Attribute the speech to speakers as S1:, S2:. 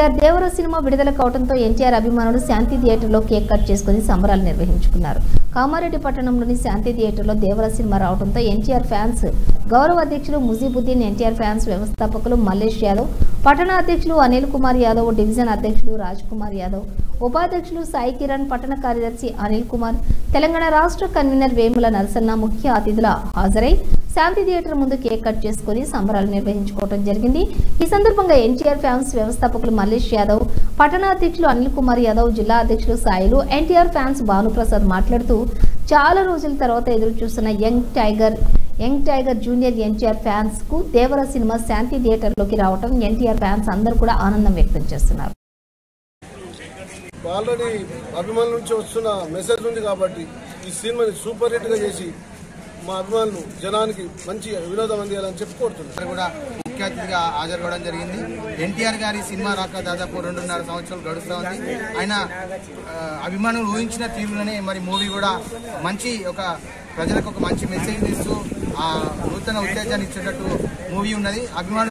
S1: ఎన్టీఆర్ దేవర cinema విడుదల కావడంతో ఎన్టీఆర్ అభిమానులు శాంతి థియేటర్లో కేక్ కట్ చేసుకుని సంబరాలు నిర్వహించుకున్నారు. కామారెడ్డి పట్టణంలోని శాంతి థియేటర్లో దేవర సినిమా రావడంతో ఎన్టీఆర్ ఫ్యాన్స్ గౌరవ అధ్యక్షులు ముజీబుద్దీన్, ఎన్టీఆర్ ఫ్యాన్స్ వ్యవస్థాపకులు మల్లేష్ యాదవ్, పట్టణ అధ్యక్షులు అనిల్ కుమార్ యాదవ్, డివిజన్ అధ్యక్షులు రాజ్ కుమార్ యాదవ్, ఉపాధ్యక్షులు సాయి కిరణ్, పట్టణ కార్యదర్శి అనిల్ కుమార్, తెలంగాణ రాష్ట్ర కన్వీనర్ వేముల నరసన్న ముఖ్య అతిథుల హాజరై శాంతి థియేటర్ ముందు కేక్ కట్ చేసుకుని సంబరాలు నిర్వహించుకోవడం జరిగింది. ఈ సందర్భంగా ఎన్టీఆర్ ఫ్యాన్స్ వ్యవస్థాపకులు మల్లేష్ యాదవ్, పట్టణ అధ్యక్షులు అనిల్ కుమార్ యాదవ్, జిల్లా అధ్యక్షులు సాయిలు, ఎన్టీఆర్ ఫ్యాన్స్ భానుప్రసాద్ మాట్లాడుతూ చాలా రోజుల తర్వాత ఎదురు చూస్తున్న young tiger junior NTR fans కు దేవర సినిమా శాంతి థియేటర్లోకి రావడం ఎన్టీఆర్ ఫ్యాన్స్ అందరూ కూడా ఆనందం వ్యక్తం చేస్తున్నారు.
S2: ఆల్రెడీ అభిమానుల నుంచి వస్తున్న మెసేజ్ ఉంది కాబట్టి ఈ సినిమాని సూపర్ హిట్ గా చేసి మా అభిమానులు జనానికి మంచి వినోదం అందియాలని చెప్పి కోరుతున్నారు.
S3: కూడా ముఖ్య అతిథిగా హాజరు కావడం జరిగింది. ఎన్టీఆర్ గారి సినిమా రాక దాదాపు 2.5 సంవత్సరాలు గడుస్తూ ఉంది. ఆయన అభిమానులు ఊహించిన తీరులోనే మరి మూవీ కూడా మంచి ప్రజలకు ఒక మంచి మెసేజ్ ఇస్తూ నూతన ఉత్తేజాన్ని ఇచ్చేటట్టు మూవీ ఉన్నది. అభిమానులు